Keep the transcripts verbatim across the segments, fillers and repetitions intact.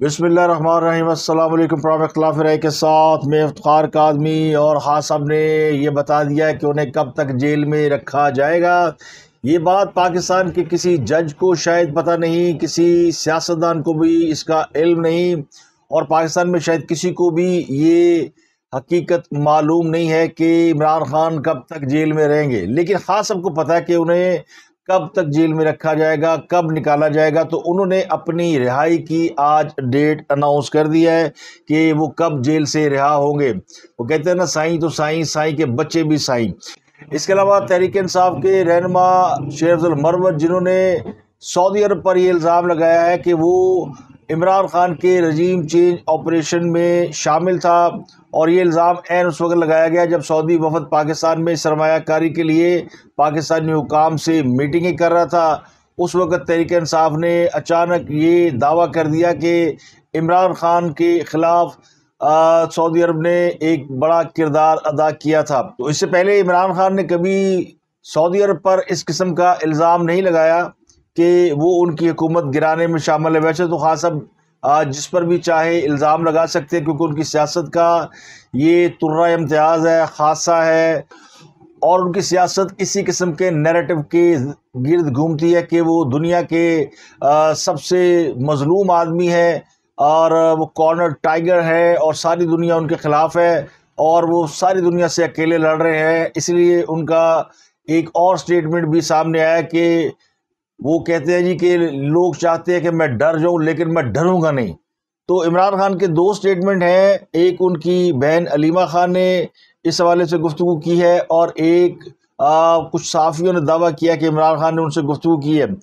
بسم اللہ الرحمن الرحیم۔ السلام علیکم۔ پروگرام اختلاف رائے کے ساتھ میں افتخار کاظمی اور خان صاحب نے یہ بتا دیا ہے کہ انہیں کب تک جیل میں رکھا جائے گا۔ یہ بات پاکستان کے کسی جج کو شاید پتہ نہیں، کسی سیاستدان کو بھی اس کا علم نہیں، اور پاکستان میں شاید کسی کو بھی یہ حقیقت معلوم نہیں ہے کہ عمران خان کب تک جیل میں رہیں گے۔ لیکن خان صاحب کو پتہ ہے کہ انہیں کب تک جیل میں رکھا جائے گا، کب نکالا جائے گا، تو انہوں نے اپنی رہائی کی آج ڈیٹ اناؤنس کر دیا ہے کہ وہ کب جیل سے رہا ہوں گے۔ وہ کہتے ہیں نا، سائیں تو سائیں، سائیں کے بچے بھی سائیں۔ اس کے علاوہ تحریک انصاف کے رہنما شیر افضل مروت، جنہوں نے سعودی عرب پر یہ الزام لگایا ہے کہ وہ عمران خان کے رجیم چینج آپریشن میں شامل تھا، اور یہ الزام عین اس وقت لگایا گیا جب سعودی وفد پاکستان میں سرمایہ کاری کے لیے پاکستانی حکام سے میٹنگیں کر رہا تھا۔ اس وقت تحریک انصاف نے اچانک یہ دعویٰ کر دیا کہ عمران خان کے خلاف سعودی عرب نے ایک بڑا کردار ادا کیا تھا۔ تو اس سے پہلے عمران خان نے کبھی سعودی عرب پر اس قسم کا الزام نہیں لگایا کہ وہ ان کی حکومت گرانے میں شامل ہے۔ ویسے تو خان صاحب جس پر بھی چاہے الزام لگا سکتے ہیں، کیونکہ ان کی سیاست کا یہ طرہ امتیاز ہے، خاصہ ہے، اور ان کی سیاست اسی قسم کے نیریٹو کے گرد گھومتی ہے کہ وہ دنیا کے سب سے مظلوم آدمی ہے، اور وہ کارنر ٹائیگر ہے، اور ساری دنیا ان کے خلاف ہے، اور وہ ساری دنیا سے اکیلے لڑ رہے ہیں۔ اس لیے ان کا ایک اور سٹیٹمنٹ بھی سامنے آیا کہ وہ کہتے ہیں جی کہ لوگ چاہتے ہیں کہ میں ڈر جاؤں لیکن میں ڈروں گا نہیں۔ تو عمران خان کے دو سٹیٹمنٹ ہیں، ایک ان کی بہن علیمہ خان نے اس حوالے سے گفتگو کی ہے، اور ایک آ, کچھ صحافیوں نے دعویٰ کیا کہ عمران خان نے ان سے گفتگو کی ہے۔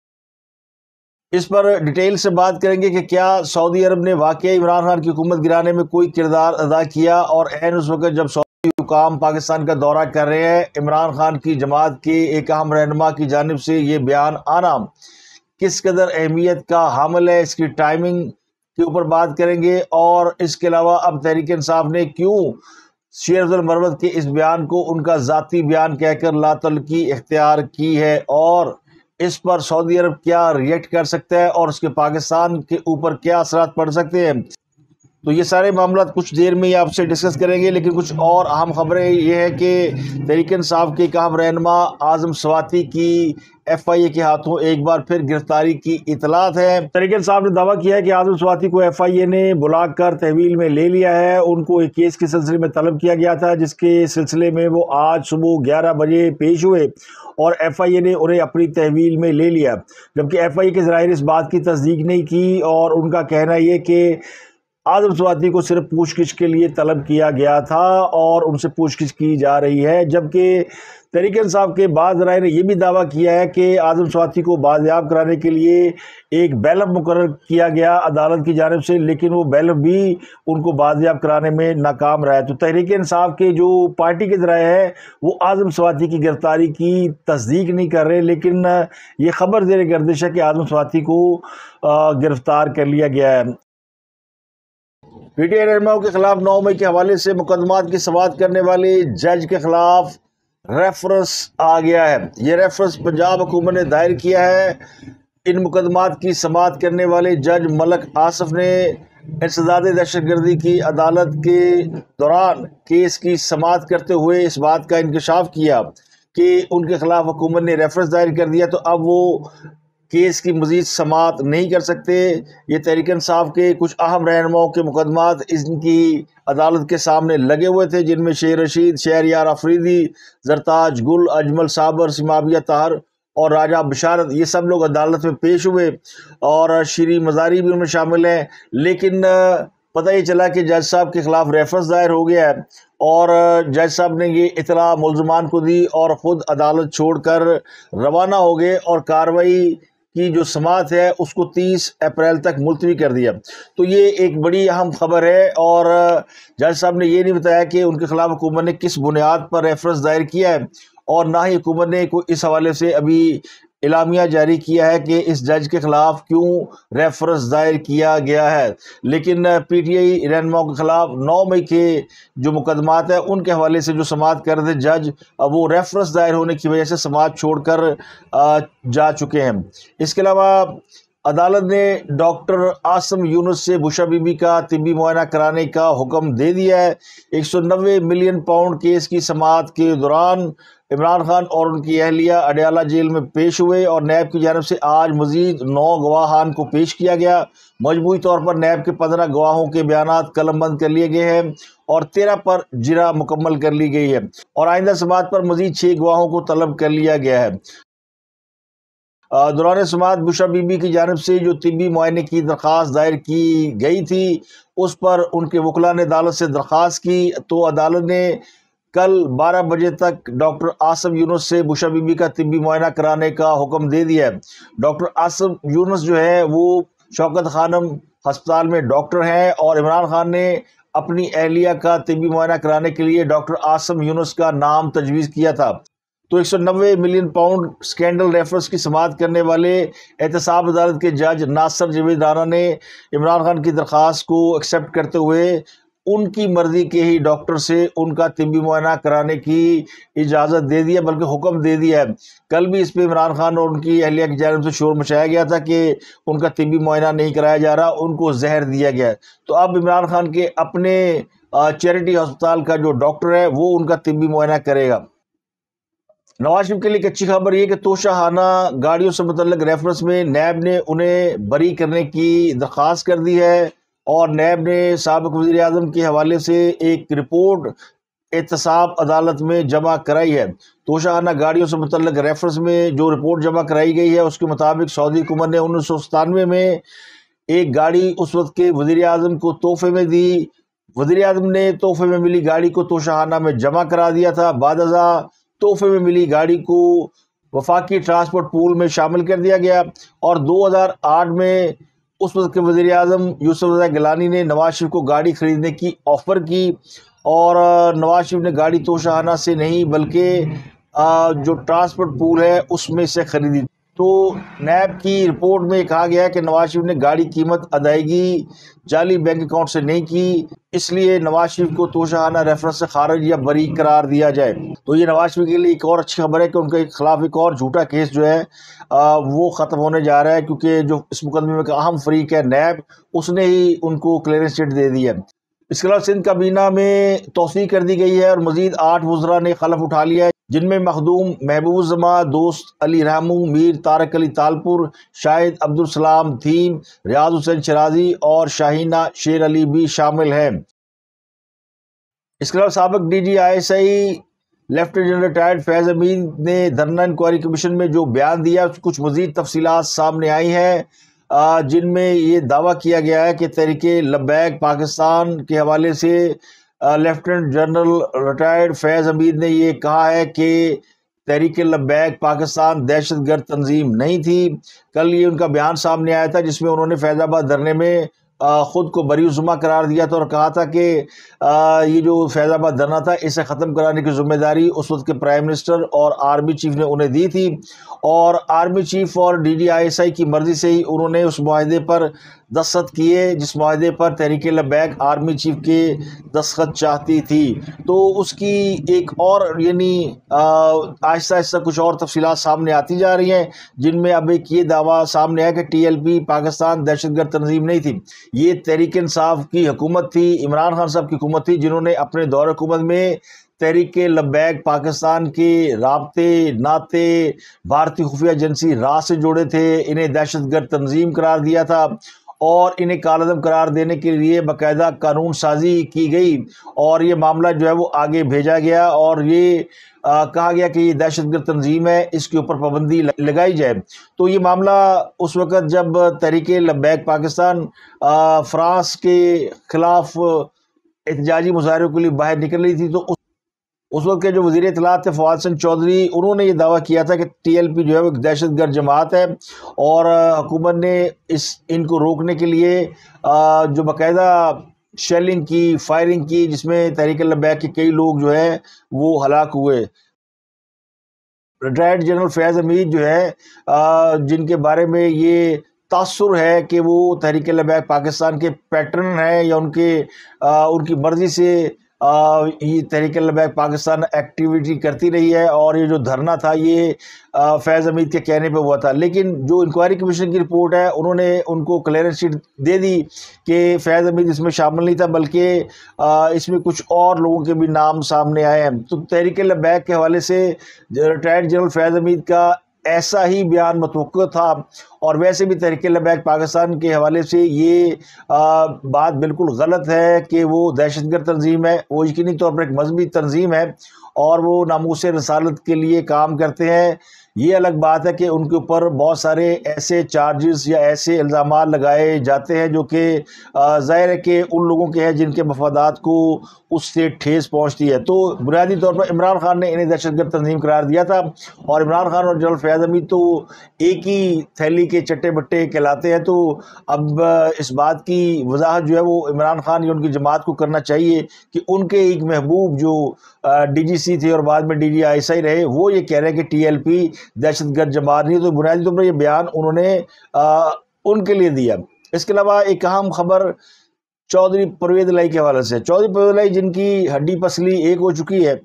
اس پر ڈیٹیل سے بات کریں گے کہ کیا سعودی عرب نے واقعی عمران خان کی حکومت گرانے میں کوئی کردار ادا کیا، اور عین اس وقت جب سعودی حکام پاکستان کا دورہ کر رہے ہیں، عمران خان کی جماعت کے ایک اہم رہنما کی جانب سے یہ بیان آنا کس قدر اہمیت کا حامل ہے، اس کی ٹائمنگ کے اوپر بات کریں گے۔ اور اس کے علاوہ اب تحریک انصاف نے کیوں شیر افضل مروت کے اس بیان کو ان کا ذاتی بیان کہہ کر لا تعلقی اختیار کی ہے، اور اس پر سعودی عرب کیا ریئیکٹ کر سکتا ہے، اور اس کے پاکستان کے اوپر کیا اثرات پڑ سکتے ہیں۔ تو یہ سارے معاملات کچھ دیر میں ہی آپ سے ڈسکس کریں گے، لیکن کچھ اور اہم خبریں یہ ہے کہ تحریک انصاف کے ایک اہم رہنما اعظم سواتی کی ایف آئی اے کے ہاتھوں ایک بار پھر گرفتاری کی اطلاعات ہے۔ تحریک انصاف نے دعویٰ کیا ہے کہ اعظم سواتی کو ایف آئی اے نے بلا کر تحویل میں لے لیا ہے۔ ان کو ایک کیس کے سلسلے میں طلب کیا گیا تھا، جس کے سلسلے میں وہ آج صبح گیارہ بجے پیش ہوئے، اور ایف آئی اے نے انہیں اپنی تحویل میں لے لیا، جبکہ ایف آئی اے کے ذرائع اس بات کی تصدیق نہیں کی، اور ان کا کہنا یہ کہ اعظم سواتی کو صرف پوچھ گچھ کے لیے طلب کیا گیا تھا، اور ان سے پوچھ گچھ کی جا رہی ہے۔ جبکہ تحریک انصاف کے بعض ذرائع نے یہ بھی دعویٰ کیا ہے کہ اعظم سواتی کو بازیاب کرانے کے لیے ایک بیلف مقرر کیا گیا عدالت کی جانب سے، لیکن وہ بیلف بھی ان کو بازیاب کرانے میں ناکام رہا ہے۔ تو تحریک انصاف کے جو پارٹی کے ذرائع ہے وہ اعظم سواتی کی گرفتاری کی تصدیق نہیں کر رہے، لیکن یہ خبر زیر گردش ہے کہ اعظم سواتی کو گرفتار کر لیا گیا ہے۔ پی ٹی آئی رہنماؤں کے خلاف نو مئی کے حوالے سے مقدمات کی سماعت کرنے والے جج کے خلاف ریفرنس آ گیا ہے۔ یہ ریفرنس پنجاب حکومت نے دائر کیا ہے۔ ان مقدمات کی سماعت کرنے والے جج ملک آصف نے انسداد دہشت گردی کی عدالت کے دوران کیس کی سماعت کرتے ہوئے اس بات کا انکشاف کیا کہ ان کے خلاف حکومت نے ریفرنس دائر کر دیا، تو اب وہ کیس کی مزید سماعت نہیں کر سکتے۔ یہ تحریک انصاف کے کچھ اہم رہنماؤں کے مقدمات ان کی عدالت کے سامنے لگے ہوئے تھے، جن میں شیر رشید، شہریار آفریدی، زرتاج گل، اجمل صابر، سماویہ طاہر اور راجہ بشارت، یہ سب لوگ عدالت میں پیش ہوئے، اور شیریں مزاری بھی ان میں شامل ہیں۔ لیکن پتہ یہ چلا کہ جج صاحب کے خلاف ریفرنس دائر ہو گیا ہے، اور جج صاحب نے یہ اطلاع ملزمان کو دی اور خود عدالت چھوڑ کر روانہ ہو گئے، اور کارروائی کی جو سماعت ہے اس کو تیس اپریل تک ملتوی کر دیا۔ تو یہ ایک بڑی اہم خبر ہے، اور جج صاحب نے یہ نہیں بتایا کہ ان کے خلاف حکومت نے کس بنیاد پر ریفرنس دائر کیا ہے، اور نہ ہی حکومت نے کوئی اس حوالے سے ابھی اعلامیہ جاری کیا ہے کہ اس جج کے خلاف کیوں ریفرنس دائر کیا گیا ہے۔ لیکن پی ٹی آئی رہنماؤں کے خلاف نو مئی کے جو مقدمات ہیں ان کے حوالے سے جو سماعت کر رہے جج، اب وہ ریفرنس دائر ہونے کی وجہ سے سماعت چھوڑ کر جا چکے ہیں۔ اس کے علاوہ عدالت نے ڈاکٹر عاصم یونس سے بشرا بی بی کا طبی معائنہ کرانے کا حکم دے دیا ہے۔ ایک سو نوے ملین پاؤنڈ کیس کی سماعت کے دوران عمران خان اور ان کی اہلیہ اڈیالہ جیل میں پیش ہوئے اور نیب کی جانب سے آج مزید نو گواہان کو پیش کیا گیا۔ مجموعی طور پر نیب کے پندرہ گواہوں کے بیانات قلم بند کر لیے گئے ہیں اور تیرہ پر جرح مکمل کر لی گئی ہے اور آئندہ سماعت پر مزید چھ گواہوں کو طلب کر لیا گیا ہے۔ دوران سماعت بشرا بی بی کی جانب سے جو طبی معائنے کی درخواست دائر کی گئی تھی اس پر ان کے وکلاء نے عدالت سے درخواست کی تو عدالت نے کل بارہ بجے تک ڈاکٹر عاصم یونس سے بشرا بی بی کا طبی معائنہ کرانے کا حکم دے دیا ہے۔ ڈاکٹر عاصم یونس جو ہے وہ شوکت خانم ہسپتال میں ڈاکٹر ہیں اور عمران خان نے اپنی اہلیہ کا طبی معائنہ کرانے کے لیے ڈاکٹر عاصم یونس کا نام تجویز کیا تھا۔ تو ایک سو نوے ملین پاؤنڈ سکینڈل ریفرنس کی سماعت کرنے والے احتساب عدالت کے جج ناصر جاوید رانا نے عمران خان کی درخواست کو ایکسیپٹ کرتے ہوئے ان کی مرضی کے ہی ڈاکٹر سے ان کا طبی معائنہ کرانے کی اجازت دے دیا بلکہ حکم دے دیا ہے۔ کل بھی اس پہ عمران خان اور ان کی اہلیہ کی جانب سے شور مچایا گیا تھا کہ ان کا طبی معائنہ نہیں کرایا جا رہا، ان کو زہر دیا گیا ہے۔ تو اب عمران خان کے اپنے چیریٹی ہسپتال کا جو ڈاکٹر ہے وہ ان کا طبی معائنہ کرے گا۔ نواز شریف کے لیے ایک اچھی خبر یہ کہ توشہانہ گاڑیوں سے متعلق ریفرنس میں نیب نے انہیں بری کرنے کی درخواست کر دی ہے اور نیب نے سابق وزیر اعظم کے حوالے سے ایک رپورٹ احتساب عدالت میں جمع کرائی ہے۔ توشہانہ گاڑیوں سے متعلق ریفرنس میں جو رپورٹ جمع کرائی گئی ہے اس کے مطابق سعودی حکومت نے انیس سو ستانوے میں ایک گاڑی اس وقت کے وزیر اعظم کو تحفے میں دی۔ وزیر اعظم نے تحفے میں ملی گاڑی کو توشہانہ میں جمع کرا دیا تھا، بعد ازاں تحفے میں ملی گاڑی کو وفاقی ٹرانسپورٹ پول میں شامل کر دیا گیا اور دو ہزار آٹھ میں اس وقت کے وزیر اعظم یوسف رضا گیلانی نے نواز شریف کو گاڑی خریدنے کی آفر کی اور نواز شریف نے گاڑی توشہانہ سے نہیں بلکہ جو ٹرانسپورٹ پول ہے اس میں سے خریدی۔ تو نیب کی رپورٹ میں کہا گیا ہے کہ نواز شریف نے گاڑی قیمت ادائیگی جعلی بینک اکاؤنٹ سے نہیں کی، اس لیے نواز شریف کو توشہانہ ریفرنس سے خارج یا بری قرار دیا جائے۔ تو یہ نواز شریف کے لیے ایک اور اچھی خبر ہے کہ ان کے خلاف ایک اور جھوٹا کیس جو ہے وہ ختم ہونے جا رہا ہے، کیونکہ جو اس مقدمے میں اہم فریق ہے نیب، اس نے ہی ان کو کلیئرنس چٹ دے دی ہے۔ اس کے علاوہ سندھ کابینہ میں توسیع کر دی گئی ہے اور مزید آٹھ وزراء نے حلف اٹھا لیا ہے، جن میں مخدوم محبوب الزماں، دوست علی رحمو، میر طارق علی تالپور، شاہد عبدالسلام تھیم، ریاض حسین شرازی اور شاہینہ شیر علی بھی شامل ہیں۔ اس کے علاوہ سابق D G I S I lieutenant general retired Faiz Hameed نے دھرنا انکوائری کمیشن میں جو بیان دیا کچھ مزید تفصیلات سامنے آئی ہیں، جن میں یہ دعویٰ کیا گیا ہے کہ تحریک لبیک پاکستان کے حوالے سے lieutenant general retired Faiz Hameed نے یہ کہا ہے کہ تحریک لبیک پاکستان دہشت گرد تنظیم نہیں تھی۔ کل یہ ان کا بیان سامنے آیا تھا جس میں انہوں نے فیض آباد دھرنے میں خود کو بری الزمہ قرار دیا تھا اور کہا تھا کہ یہ جو فیض آباد دھرنا تھا اسے ختم کرانے کی ذمہ داری اس وقت کے پرائم منسٹر اور آرمی چیف نے انہیں دی تھی اور آرمی چیف اور D D I S I کی مرضی سے ہی انہوں نے اس معاہدے پر دستخط کیے جس معاہدے پر تحریک لبیک آرمی چیف کے دستخط چاہتی تھی۔ تو اس کی ایک اور یعنی آہستہ آہستہ کچھ اور تفصیلات سامنے آتی جا رہی ہیں، جن میں اب ایک یہ دعویٰ سامنے آیا کہ ٹی ایل پی پاکستان دہشت گرد تنظیم نہیں تھی، یہ تحریک انصاف کی حکومت تھی، عمران خان صاحب کی حکومت تھی، جنہوں نے اپنے دور حکومت میں تحریک لبیک پاکستان کے رابطے ناطے بھارتی خفیہ ایجنسی راز سے جوڑے تھے، انہیں دہشت گرد تنظیم قرار دیا تھا اور انہیں کالعدم قرار دینے کے لیے باقاعدہ قانون سازی کی گئی اور یہ معاملہ جو ہے وہ آگے بھیجا گیا اور یہ آ, کہا گیا کہ یہ دہشت گرد تنظیم ہے، اس کے اوپر پابندی لگائی جائے۔ تو یہ معاملہ اس وقت جب تحریک لبیک پاکستان آ, فرانس کے خلاف احتجاجی مظاہروں کے لیے باہر نکل رہی تھی تو اس اس وقت کے جو وزیر اطلاعات تھے فواد حسن چودھری، انہوں نے یہ دعویٰ کیا تھا کہ ٹی ایل پی جو ہے وہ ایک دہشت گرد جماعت ہے اور حکومت نے اس ان کو روکنے کے لیے جو باقاعدہ شیلنگ کی، فائرنگ کی، جس میں تحریک لبیک کے کئی لوگ جو ہے وہ ہلاک ہوئے۔ ریٹائرڈ جنرل فیض حمید جو ہے جن کے بارے میں یہ تاثر ہے کہ وہ تحریک لبیک پاکستان کے پیٹرن ہیں یا ان کے ان کی مرضی سے یہ تحریک لبیک پاکستان ایکٹیویٹی کرتی رہی ہے، اور یہ جو دھرنا تھا یہ فیض حمید کے کہنے پہ ہوا تھا، لیکن جو انکوائری کمیشن کی رپورٹ ہے انہوں نے ان کو کلیئرنس شیٹ دے دی کہ فیض حمید اس میں شامل نہیں تھا، بلکہ اس میں کچھ اور لوگوں کے بھی نام سامنے آئے ہیں۔ تو تحریک لبیک کے حوالے سے ریٹائرڈ جنرل فیض حمید کا ایسا ہی بیان متوقع تھا، اور ویسے بھی تحریک لبیک پاکستان کے حوالے سے یہ بات بالکل غلط ہے کہ وہ دہشت گرد تنظیم ہے۔ وہ یقینی طور پر ایک مذہبی تنظیم ہے اور وہ ناموس رسالت کے لیے کام کرتے ہیں۔ یہ الگ بات ہے کہ ان کے اوپر بہت سارے ایسے چارجز یا ایسے الزامات لگائے جاتے ہیں جو کہ ظاہر ہے کہ ان لوگوں کے ہیں جن کے مفادات کو اس سے ٹھیس پہنچتی ہے۔ تو بنیادی طور پر عمران خان نے انہیں دہشت گرد تنظیم قرار دیا تھا، اور عمران خان اور جنرل فیض حمید تو ایک ہی تھیلی کے چٹے بٹے کہلاتے ہیں۔ تو اب اس بات کی وضاحت جو ہے وہ عمران خان یا ان کی جماعت کو کرنا چاہیے کہ ان کے ایک محبوب جو ڈی جی سی تھے اور بعد میں ڈی جی آئی ایس آئی رہے، وہ یہ کہہ رہے ہیں کہ ٹی ایل پی دہشت گرد جماعت نہیں ہے۔ تو بنیادی طور پر یہ بیان انہوں نے ان کے لیے دیا۔ اس کے علاوہ ایک اہم خبر چودھری پرویز الہی کے حوالے سے، چودھری پرویز الہی جن کی ہڈی پسلی ایک ہو چکی ہے،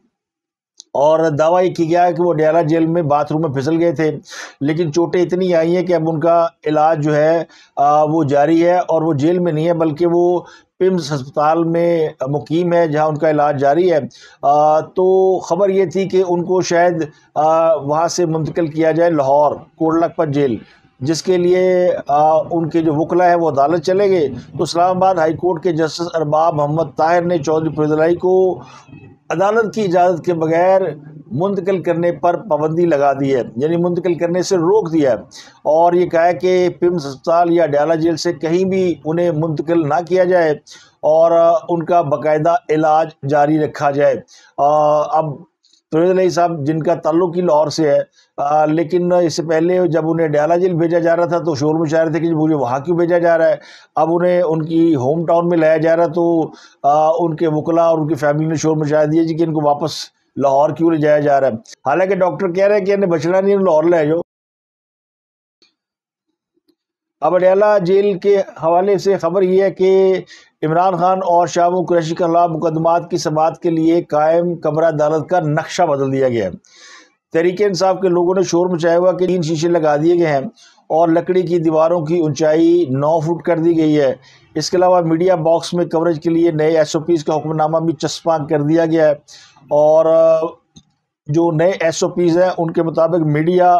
اور دعویٰ یہ کیا گیا ہے کہ وہ ڈیالہ جیل میں باتھ روم میں پھسل گئے تھے، لیکن چوٹیں اتنی آئی ہیں کہ اب ان کا علاج جو ہے وہ جاری ہے، اور وہ جیل میں نہیں ہے بلکہ وہ پمز ہسپتال میں مقیم ہے جہاں ان کا علاج جاری ہے۔ تو خبر یہ تھی کہ ان کو شاید وہاں سے منتقل کیا جائے لاہور کوٹ لکھپت جیل، جس کے لیے ان کے جو وکلا ہے وہ عدالت چلے گئے۔ تو اسلام آباد ہائی کورٹ کے جسٹس ارباب محمد طاہر نے چودھری پرویز الہی کو عدالت کی اجازت کے بغیر منتقل کرنے پر پابندی لگا دی ہے، یعنی منتقل کرنے سے روک دیا ہے، اور یہ کہا ہے کہ پمز ہسپتال یا ڈیالہ جیل سے کہیں بھی انہیں منتقل نہ کیا جائے اور ان کا باقاعدہ علاج جاری رکھا جائے۔ اب پرویز الہی صاحب جن کا تعلق ہی لاہور سے ہے، آ, لیکن اس سے پہلے جب انہیں ڈیالہ جیل بھیجا جا رہا تھا تو شور مچا رہے تھے کہ مجھے وہاں کیوں بھیجا جا رہا ہے۔ اب انہیں ان کی ہوم ٹاؤن میں لایا جا رہا ہے، تو آ, ان کے وکلا اور ان کی فیملی نے شور مچا دیا جی کہ ان کو واپس لاہور کیوں لے جایا جا رہا ہے، حالانکہ ڈاکٹر کہہ رہے ہیں کہ انہیں بچنا نہیں، لاہور لے جاؤ۔ اب ڈیالہ جیل کے حوالے سے خبر یہ ہے کہ عمران خان اور شاہمو قریشی کے خلاف مقدمات کی سماعت کے لیے قائم کمرہ عدالت کا نقشہ بدل دیا گیا ہے۔ تحریک انصاف کے لوگوں نے شور مچایا ہوا کہ تین شیشے لگا دیے گئے ہیں اور لکڑی کی دیواروں کی اونچائی نو فٹ کر دی گئی ہے۔ اس کے علاوہ میڈیا باکس میں کوریج کے لیے نئے ایس او پیز کا حکم نامہ بھی چسپاں کر دیا گیا ہے، اور جو نئے ایس او پیز ہیں ان کے مطابق میڈیا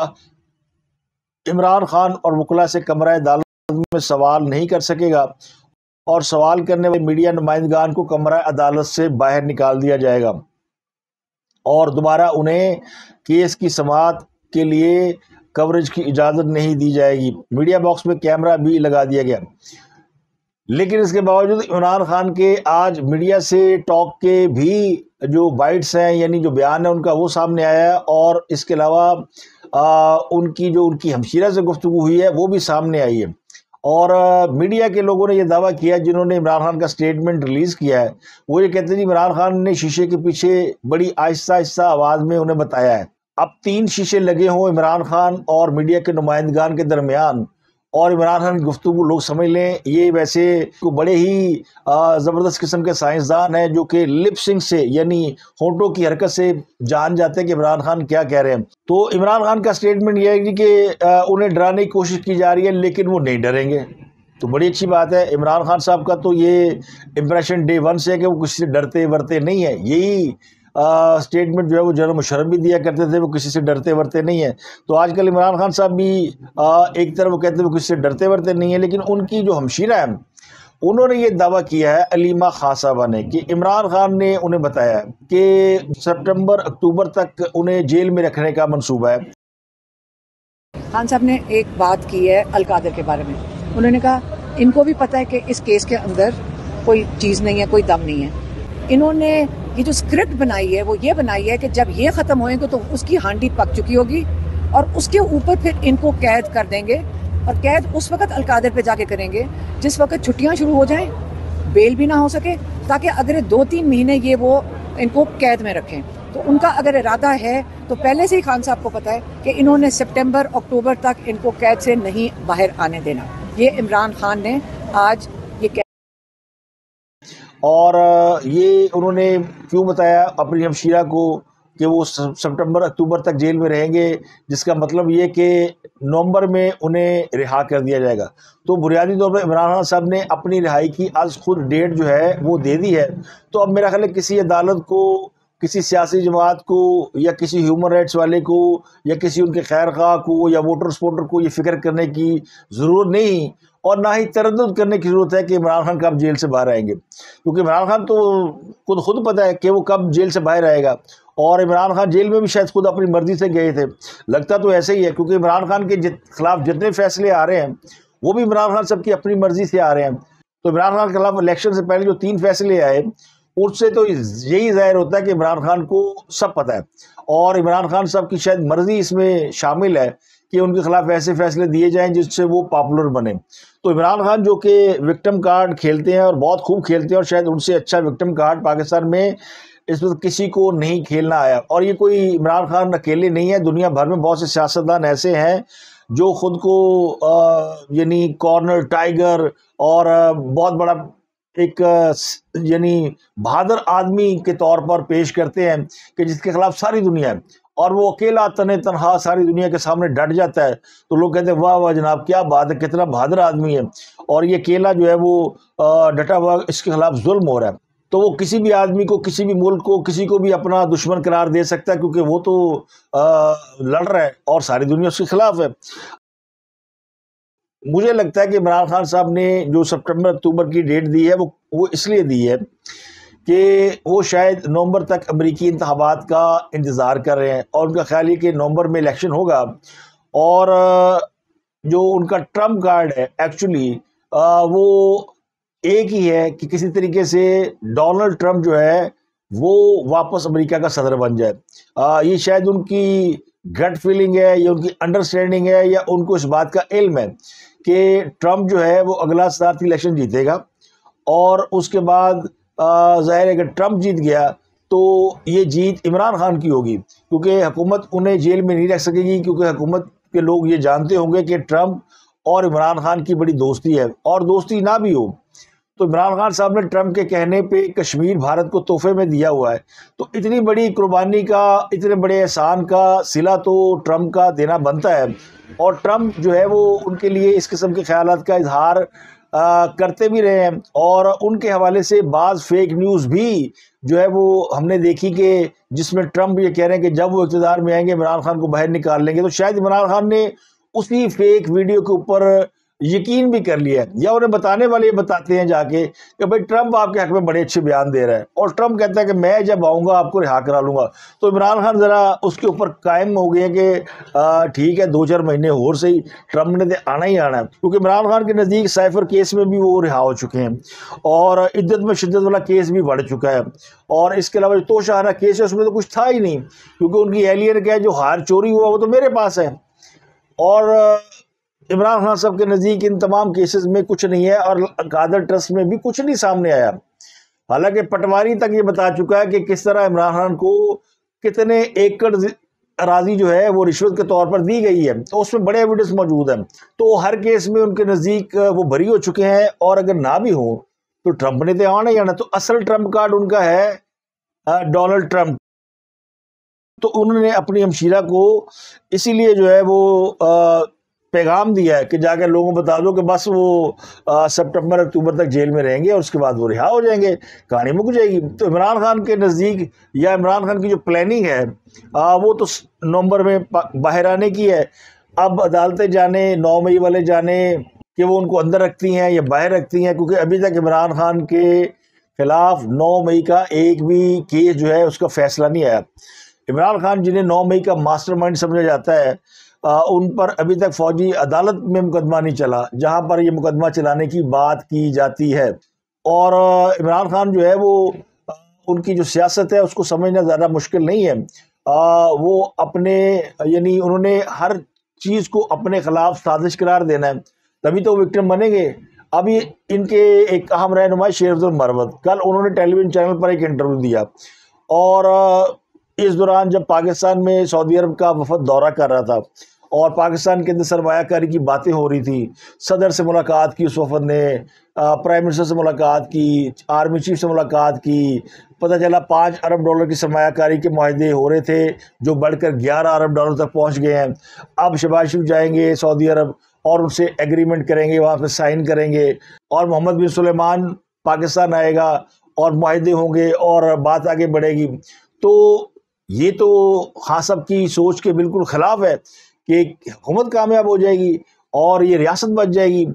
عمران خان اور وکلا سے کمرہ عدالت میں سوال نہیں کر سکے گا، اور سوال کرنے والے میڈیا نمائندگان کو کمرہ عدالت سے باہر نکال دیا جائے گا، اور دوبارہ انہیں کیس کی سماعت کے لیے کوریج کی اجازت نہیں دی جائے گی۔ میڈیا باکس میں کیمرہ بھی لگا دیا گیا، لیکن اس کے باوجود عمران خان کے آج میڈیا سے ٹاک کے بھی جو بائٹس ہیں، یعنی جو بیان ہے ان کا، وہ سامنے آیا ہے، اور اس کے علاوہ آ, ان کی جو ان کی ہمشیرہ سے گفتگو ہوئی ہے وہ بھی سامنے آئی ہے۔ اور میڈیا کے لوگوں نے یہ دعویٰ کیا جنہوں نے عمران خان کا سٹیٹمنٹ ریلیز کیا ہے، وہ یہ کہتے ہیں کہ عمران خان نے شیشے کے پیچھے بڑی آہستہ آہستہ آواز میں انہیں بتایا ہے۔ اب تین شیشے لگے ہوں عمران خان اور میڈیا کے نمائندگان کے درمیان، اور عمران خان کی گفتگو لوگ سمجھ لیں، یہ ویسے کو بڑے ہی زبردست قسم کے سائنسدان ہیں جو کہ لپ سنگ سے یعنی ہونٹوں کی حرکت سے جان جاتے ہیں کہ عمران خان کیا کہہ رہے ہیں۔ تو عمران خان کا سٹیٹمنٹ یہ ہے کہ انہیں ڈرانے کی کوشش کی جا رہی ہے لیکن وہ نہیں ڈریں گے، تو بڑی اچھی بات ہے۔ عمران خان صاحب کا تو یہ امپریشن ڈے ون سے ہے کہ وہ کسی سے ڈرتے ورتے نہیں ہے، یہی اسٹیٹمنٹ جو ہے وہ جنرل مشرف بھی دیا کرتے تھے، وہ کسی سے ڈرتے ورتے نہیں ہیں۔ تو آج کل عمران خان صاحب بھی ایک طرف وہ کہتے ہیں وہ کسی سے ڈرتے ورتے نہیں ہیں، لیکن ان کی جو ہمشیرہ ہیں انہوں نے یہ دعویٰ کیا ہے، علیمہ خان صاحبہ نے، کہ عمران خان نے انہیں بتایا کہ سپٹمبر اکتوبر تک انہیں جیل میں رکھنے کا منصوبہ ہے۔ خان صاحب نے ایک بات کی ہے القادر کے بارے میں، انہوں نے کہا ان کو بھی پتہ ہے کہ اس کیس کے اندر کوئی چیز نہیں ہے، کوئی دم نہیں ہے۔ انہوں نے یہ جو اسکرپٹ بنائی ہے وہ یہ بنائی ہے کہ جب یہ ختم ہوئیں گے تو اس کی ہانڈی پک چکی ہوگی، اور اس کے اوپر پھر ان کو قید کر دیں گے، اور قید اس وقت القادر پہ جا کے کریں گے جس وقت چھٹیاں شروع ہو جائیں، بیل بھی نہ ہو سکے، تاکہ اگلے دو تین مہینے یہ وہ ان کو قید میں رکھیں۔ تو ان کا اگر ارادہ ہے تو پہلے سے ہی خان صاحب کو پتہ ہے کہ انہوں نے سپٹمبر اکتوبر تک ان کو قید سے نہیں باہر آنے دینا۔ یہ عمران خان نے آج یہ اور یہ انہوں نے کیوں بتایا اپنی ہمشیرہ کو کہ وہ سپٹمبر اکتوبر تک جیل میں رہیں گے، جس کا مطلب یہ کہ نومبر میں انہیں رہا کر دیا جائے گا۔ تو بنیادی طور پر عمران خان صاحب نے اپنی رہائی کی آج خود ڈیٹ جو ہے وہ دے دی ہے۔ تو اب میرا خیال ہے کسی عدالت کو، کسی سیاسی جماعت کو، یا کسی ہیومن رائٹس والے کو، یا کسی ان کے خیر خواہ کو، یا ووٹر سپورٹر کو یہ فکر کرنے کی ضرورت نہیں، اور نہ ہی تردد کرنے کی ضرورت ہے کہ عمران خان کب جیل سے باہر آئیں گے، کیونکہ عمران خان تو خود خود پتہ ہے کہ وہ کب جیل سے باہر آئے گا۔ اور عمران خان جیل میں بھی شاید خود اپنی مرضی سے گئے تھے، لگتا تو ایسے ہی ہے، کیونکہ عمران خان کے خلاف جتنے فیصلے آ رہے ہیں وہ بھی عمران خان سب کی اپنی مرضی سے آ رہے ہیں۔ تو عمران خان کے خلاف الیکشن سے پہلے جو تین فیصلے آئے اس سے تو یہی ظاہر ہوتا ہے کہ عمران خان کو سب پتہ ہے، اور عمران خان صاحب کی شاید مرضی اس میں شامل ہے کہ ان کے خلاف ایسے فیصلے دیے جائیں جس سے وہ پاپولر بنے۔ تو عمران خان جو کہ وکٹم کارڈ کھیلتے ہیں اور بہت خوب کھیلتے ہیں، اور شاید ان سے اچھا وکٹم کارڈ پاکستان میں اس وقت کسی کو نہیں کھیلنا آیا، اور یہ کوئی عمران خان اکیلے نہیں ہے، دنیا بھر میں بہت سے سیاستدان ایسے ہیں جو خود کو یعنی کارنر ٹائیگر اور بہت بڑا ایک یعنی بہادر آدمی کے طور پر پیش کرتے ہیں کہ جس کے خلاف ساری دنیا ہے، اور وہ اکیلا تنے تنہا ساری دنیا کے سامنے ڈٹ جاتا ہے، تو لوگ کہتے ہیں واہ واہ جناب کیا بات ہے، کتنا بہادر آدمی ہے، اور یہ اکیلا جو ہے وہ ڈٹا ہوا اس کے خلاف ظلم ہو رہا ہے۔ تو وہ کسی بھی آدمی کو، کسی بھی ملک کو، کسی کو بھی اپنا دشمن قرار دے سکتا ہے، کیونکہ وہ تو لڑ رہا ہے اور ساری دنیا اس کے خلاف ہے۔ مجھے لگتا ہے کہ عمران خان صاحب نے جو سپٹمبر اکتوبر کی ڈیٹ دی ہے وہ وہ اس لیے دی ہے کہ وہ شاید نومبر تک امریکی انتخابات کا انتظار کر رہے ہیں، اور ان کا خیال یہ کہ نومبر میں الیکشن ہوگا، اور جو ان کا ٹرمپ کارڈ ہے ایکچولی وہ ایک ہی ہے کہ کسی طریقے سے ڈونلڈ ٹرمپ جو ہے وہ واپس امریکہ کا صدر بن جائے۔ یہ شاید ان کی گٹ فیلنگ ہے، یا ان کی انڈرسٹینڈنگ ہے، یا ان کو اس بات کا علم ہے کہ ٹرمپ جو ہے وہ اگلا صدارتی الیکشن جیتے گا، اور اس کے بعد ظاہر ہے کہ ٹرمپ جیت گیا تو یہ جیت عمران خان کی ہوگی، کیونکہ حکومت انہیں جیل میں نہیں رکھ سکے گی، کیونکہ حکومت کے لوگ یہ جانتے ہوں گے کہ ٹرمپ اور عمران خان کی بڑی دوستی ہے، اور دوستی نہ بھی ہو تو عمران خان صاحب نے ٹرمپ کے کہنے پہ کشمیر بھارت کو تحفے میں دیا ہوا ہے، تو اتنی بڑی قربانی کا، اتنے بڑے احسان کا صلہ تو ٹرمپ کا دینا بنتا ہے، اور ٹرمپ جو ہے وہ ان کے لیے اس قسم کے خیالات کا اظہار آ, کرتے بھی رہے ہیں، اور ان کے حوالے سے بعض فیک نیوز بھی جو ہے وہ ہم نے دیکھی کہ جس میں ٹرمپ یہ کہہ رہے ہیں کہ جب وہ اقتدار میں آئیں گے عمران خان کو باہر نکال لیں گے، تو شاید عمران خان نے اسی فیک ویڈیو کے اوپر یقین بھی کر لیا ہے، یا انہیں بتانے والے یہ بتاتے ہیں جا کے کہ بھائی ٹرمپ آپ کے حق میں بڑے اچھے بیان دے رہا ہے، اور ٹرمپ کہتا ہے کہ میں جب آؤں گا آپ کو رہا کرا لوں گا، تو عمران خان ذرا اس کے اوپر قائم ہو گئے کہ ٹھیک ہے دو چار مہینے اور صحیح، ٹرمپ نے آنا ہی آنا ہے، کیونکہ عمران خان کے نزدیک سائفر کیس میں بھی وہ رہا ہو چکے ہیں، اور عدت میں شدت والا کیس بھی بڑھ چکا ہے، اور اس کے علاوہ جو توشہارا کیس ہے اس میں تو کچھ تھا ہی نہیں، کیونکہ ان کی اہلیہ کہ جو ہار چوری ہوا وہ تو میرے پاس ہے، اور عمران خان صاحب کے نزدیک ان تمام کیسز میں کچھ نہیں ہے، اور قادر ٹرسٹ میں بھی کچھ نہیں سامنے آیا، حالانکہ پٹواری تک یہ بتا چکا ہے کہ کس طرح عمران خان کو کتنے ایکڑ اراضی جو ہے وہ رشوت کے طور پر دی گئی ہے، تو اس میں بڑے ایویڈنس موجود ہیں، تو ہر کیس میں ان کے نزدیک وہ بری ہو چکے ہیں، اور اگر نہ بھی ہوں تو ٹرمپ نے تو آنا ہی آنا، تو اصل ٹرمپ کارڈ ان کا ہے ڈونلڈ ٹرمپ، تو انہوں نے اپنی ہمشیرہ کو اسی لیے جو ہے وہ پیغام دیا ہے کہ جا کے لوگوں کو بتا دو کہ بس وہ سپٹمبر اکتوبر تک جیل میں رہیں گے، اور اس کے بعد وہ رہا ہو جائیں گے، کہانی مک جائے گی۔ تو عمران خان کے نزدیک، یا عمران خان کی جو پلاننگ ہے وہ تو نومبر میں باہر آنے کی ہے، اب عدالتیں جانے، نو مئی والے جانے کہ وہ ان کو اندر رکھتی ہیں یا باہر رکھتی ہیں، کیونکہ ابھی تک عمران خان کے خلاف نو مئی کا ایک بھی کیس جو ہے اس کا فیصلہ نہیں آیا۔ عمران خان جنہیں نو مئی کا ماسٹر مائنڈ سمجھا جاتا ہے، ان پر ابھی تک فوجی عدالت میں مقدمہ نہیں چلا، جہاں پر یہ مقدمہ چلانے کی بات کی جاتی ہے، اور عمران خان جو ہے وہ ان کی جو سیاست ہے اس کو سمجھنا زیادہ مشکل نہیں ہے، وہ اپنے یعنی انہوں نے ہر چیز کو اپنے خلاف سازش قرار دینا ہے، تبھی تو وکٹم بنیں گے۔ ابھی ان کے ایک اہم رہنما شیخ عبد المروت، کل انہوں نے ٹیلی ویژن چینل پر ایک انٹرویو دیا، اور اس دوران جب پاکستان میں سعودی عرب کا وفد دورہ کر رہا تھا، اور پاکستان کے اندر سرمایہ کاری کی باتیں ہو رہی تھی. صدر سے ملاقات کی اس وفد نے, پرائم منسٹر سے ملاقات کی, آرمی چیف سے ملاقات کی, پتہ چلا پانچ ارب ڈالر کی سرمایہ کاری کے معاہدے ہو رہے تھے جو بڑھ کر گیارہ ارب ڈالر تک پہنچ گئے ہیں. اب شہباز شریف جائیں گے سعودی عرب اور ان سے ایگریمنٹ کریں گے, وہاں پہ سائن کریں گے, اور محمد بن سلیمان پاکستان آئے گا اور معاہدے ہوں گے اور بات آگے بڑھے گی. تو یہ تو خان صاحب کی سوچ کے بالکل خلاف ہے کہ حکومت کامیاب ہو جائے گی اور یہ ریاست بچ جائے گی.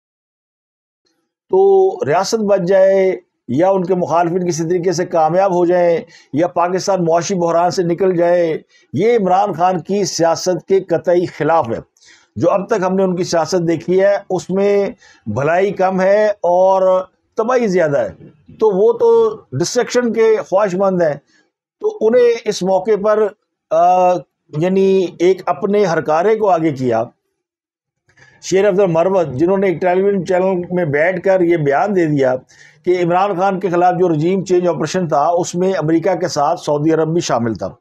تو ریاست بچ جائے یا ان کے مخالفین کسی طریقے سے کامیاب ہو جائیں یا پاکستان معاشی بحران سے نکل جائے, یہ عمران خان کی سیاست کے قطعی خلاف ہے. جو اب تک ہم نے ان کی سیاست دیکھی ہے اس میں بھلائی کم ہے اور تباہی زیادہ ہے. تو وہ تو ڈسٹرکشن کے خواہش مند ہیں. تو انہیں اس موقع پر آ, یعنی ایک اپنے ہرکارے کو آگے کیا, شیر افضل مروت, جنہوں نے ایک ٹیلی ویژن چینل میں بیٹھ کر یہ بیان دے دیا کہ عمران خان کے خلاف جو رجیم چینج آپریشن تھا اس میں امریکہ کے ساتھ سعودی عرب بھی شامل تھا.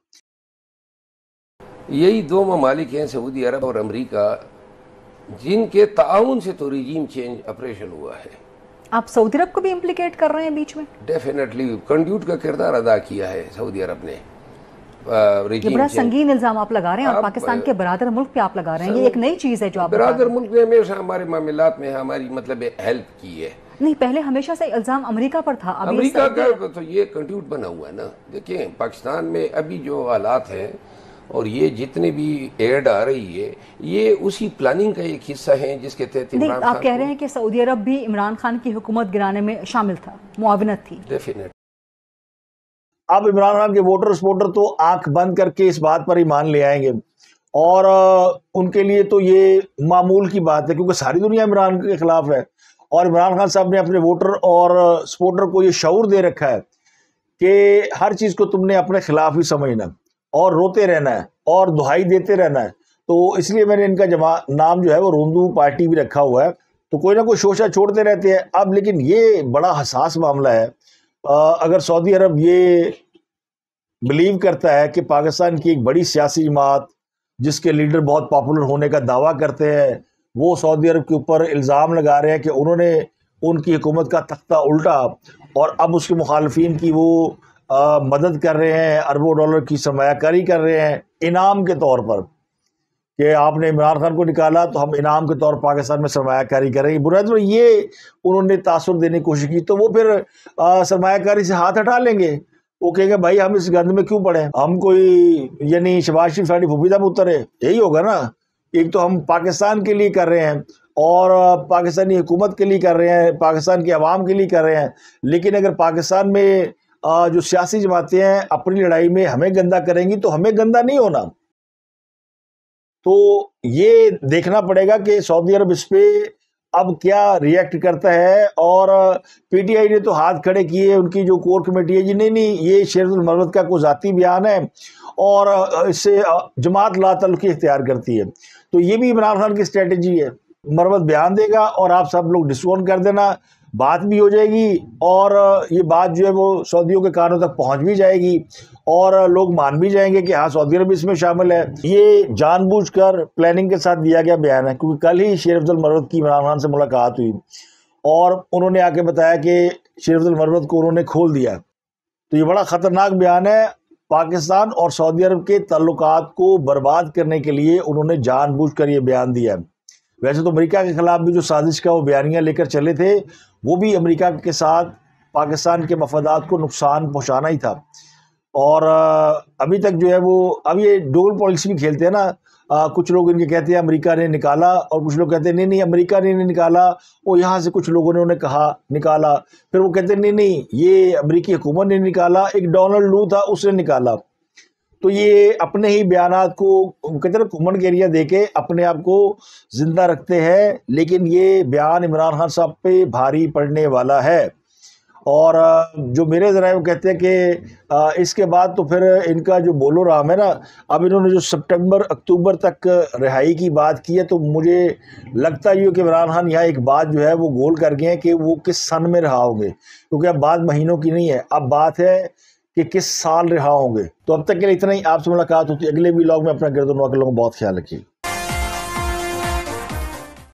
یہی دو ممالک ہیں سعودی عرب اور امریکہ جن کے تعاون سے تو رجیم چینج آپریشن ہوا ہے. آپ سعودی عرب کو بھی امپلیکیٹ کر رہے ہیں بیچ میں؟ ڈیفینیٹلی کنڈیوٹ کا کردار ادا کیا ہے سعودی عرب نے. یہ بڑا سنگین الزام آپ لگا رہے ہیں اور پاکستان کے برادر ملک پہ آپ لگا رہے ہیں. یہ ایک نئی چیز ہے جو آپ برادر ملک نے ہمیشہ ہمارے معاملات میں ہماری مطلب ہیلپ کی ہے. نہیں, پہلے ہمیشہ سے الزام امریکہ پر تھا. امریکہ کا تو یہ کنڈیوٹ بنا ہوا ہے نا. دیکھیں پاکستان میں ابھی جو حالات ہیں اور یہ جتنے بھی ایڈ آ رہی ہے یہ اسی پلاننگ کا ایک حصہ ہیں جس کے تحت عمران خان. آپ کہہ رہے ہیں کہ سعودی عرب بھی عمران خان کی حکومت گرانے میں شامل تھا, معاونت تھی. ڈیفینیٹ. اب عمران خان کے ووٹر سپورٹر تو آنکھ بند کر کے اس بات پر ہی مان لے آئیں گے اور ان کے لیے تو یہ معمول کی بات ہے کیونکہ ساری دنیا عمران کے خلاف ہے. اور عمران خان صاحب نے اپنے ووٹر اور سپورٹر کو یہ شعور دے رکھا ہے کہ ہر چیز کو تم نے اپنے خلاف ہی سمجھنا اور روتے رہنا ہے اور دہائی دیتے رہنا ہے. تو اس لیے میں نے ان کا جمع نام جو ہے وہ روندو پارٹی بھی رکھا ہوا ہے. تو کوئی نہ کوئی شوشہ چھوڑتے رہتے ہیں. اب لیکن یہ بڑا حساس معاملہ ہے. اگر سعودی عرب یہ بلیو کرتا ہے کہ پاکستان کی ایک بڑی سیاسی جماعت جس کے لیڈر بہت پاپولر ہونے کا دعویٰ کرتے ہیں, وہ سعودی عرب کے اوپر الزام لگا رہے ہیں کہ انہوں نے ان کی حکومت کا تختہ الٹا اور اب اس کے مخالفین کی وہ آ, مدد کر رہے ہیں, اربوں ڈالر کی سرمایہ کاری کر رہے ہیں انعام کے طور پر کہ آپ نے عمران خان کو نکالا تو ہم انعام کے طور پر پاکستان میں سرمایہ کاری کر رہے ہیں. برائے تو یہ انہوں نے تاثر دینے کی کوشش کی تو وہ پھر سرمایہ کاری سے ہاتھ ہٹا لیں گے. وہ کہیں گے بھائی ہم اس گند میں کیوں پڑے, ہم کوئی یعنی شہباز شریف ساڑی پھوپھی دا پتر ہے, یہی ہوگا نا. ایک تو ہم پاکستان کے لیے کر رہے ہیں اور پاکستانی حکومت کے لیے کر رہے ہیں, پاکستان کے عوام کے لیے کر رہے ہیں, لیکن اگر پاکستان میں جو سیاسی جماعتیں ہیں اپنی لڑائی میں ہمیں گندا کریں گی تو ہمیں گندا نہیں ہونا. تو یہ دیکھنا پڑے گا کہ سعودی عرب اس پہ اب کیا ریئیکٹ کرتا ہے. اور پی ٹی آئی نے تو ہاتھ کھڑے کیے, ان کی جو کور کمیٹی ہے جی نہیں نہیں یہ شیر المروت کا کوئی ذاتی بیان ہے اور اس سے جماعت لا تعلقی اختیار کرتی ہے. تو یہ بھی عمران خان کی اسٹریٹجی ہے, مروت بیان دے گا اور آپ سب لوگ ڈسکون کر دینا, بات بھی ہو جائے گی اور یہ بات جو ہے وہ سعودیوں کے کانوں تک پہنچ بھی جائے گی اور لوگ مان بھی جائیں گے کہ ہاں سعودی عرب اس میں شامل ہے. یہ جان بوجھ کر پلاننگ کے ساتھ دیا گیا بیان ہے کیونکہ کل ہی شیر افضل مروت کی عمران خان سے ملاقات ہوئی اور انہوں نے آ کے بتایا کہ شیر افضل مروت کو انہوں نے کھول دیا. تو یہ بڑا خطرناک بیان ہے. پاکستان اور سعودی عرب کے تعلقات کو برباد کرنے کے لیے انہوں نے جان بوجھ کر یہ بیان دیا ہے. ویسے تو امریکہ کے خلاف بھی جو سازش کا وہ بیانیاں لے کر چلے تھے وہ بھی امریکہ کے ساتھ پاکستان کے مفادات کو نقصان پہنچانا ہی تھا. اور ابھی تک جو ہے وہ اب یہ ڈول پالیسی بھی کھیلتے ہیں نا, کچھ لوگ ان کے کہتے ہیں امریکہ نے نکالا اور کچھ لوگ کہتے ہیں نہیں نہیں امریکہ نے نہیں نکالا, وہ یہاں سے کچھ لوگوں نے انہیں کہا نکالا, پھر وہ کہتے ہیں نہیں نہیں یہ امریکی حکومت نے نکالا, ایک ڈونلڈ لو تھا اس نے نکالا. تو یہ اپنے ہی بیانات کو کہتے ہیں کمن کے ایریا دے کے اپنے آپ کو زندہ رکھتے ہیں, لیکن یہ بیان عمران خان صاحب پہ بھاری پڑنے والا ہے. اور جو میرے ذرائع وہ کہتے ہیں کہ اس کے بعد تو پھر ان کا جو بولو رام ہے نا, اب انہوں نے جو سپٹمبر اکتوبر تک رہائی کی بات کی ہے تو مجھے لگتا ہی ہو کہ عمران خان یہاں ایک بات جو ہے وہ گول کر گئے ہیں کہ وہ کس سن میں رہا ہوں گے, کیونکہ اب بات مہینوں کی نہیں ہے, اب بات ہے کہ کس سال رہا ہوں گے. تو اب تک کے لیے اتنا ہی. آپ سے ملاقات ہوتی ہے اگلے ولاگ میں. اپنا گرد و نواح کے لوگوں کو بہت خیال رکھیے.